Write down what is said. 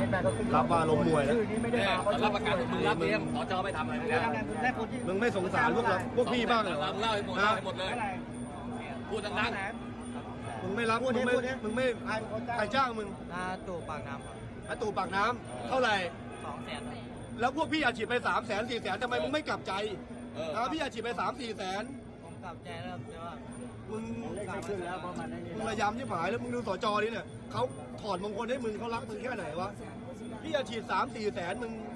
รับว่าลงมวยแล้วรับประกันมึงรับเองสจไม่ทำอะไรมึงไม่สงสารพวกพี่บ้างเหรอเล่าให้หมดเลยพูดดังมึงไม่รับมึงไม่ใครจ้างมึงตู่ปากน้ำครับตู่ปากน้ำเท่าไหร่ 200,000 แล้วพวกพี่อาชีพไป300,000 400,000ทำไมมึงไม่กลับใจพี่อาชีพไป3-400,000 ผมกลับใจแล้วแต่ว่ามึงระยำที่หมายแล้วมึงดูสจนี่เนี่ยเขาถอดมงคลให้มึงเขารักมึงแค่ไหนวะพี่อาชีพ3-400,000มึง